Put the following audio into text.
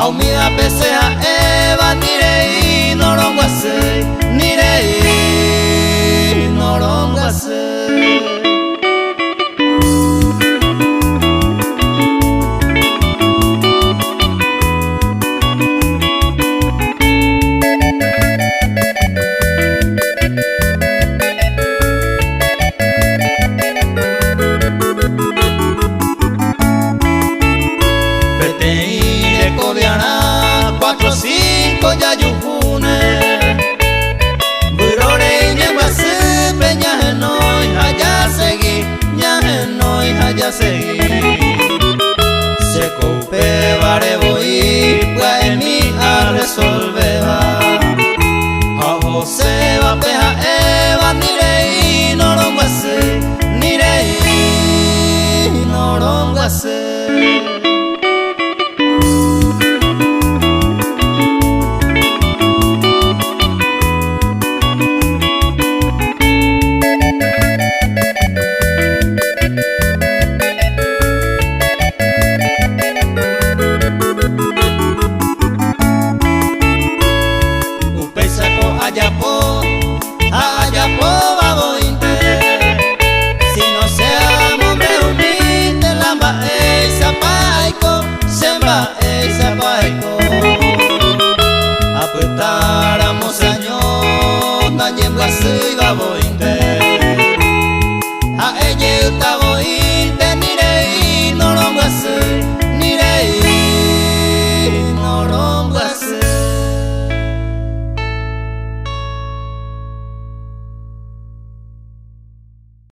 Aumida pesea eva nirei norongwase, nirei norongwase. Peteire cobiana 4-5 ya yujune Burore ñeguase peña genoi haya segui ña genoi haya segui Se coupe bare voy pues mi a resolveba A José va peja eva nirei norongwase nirei norongwase Ayapo babointe Si no seamos hombre humilde Lamba esa paico Semba esa paico Apretáramos años Dañen blasé y babointe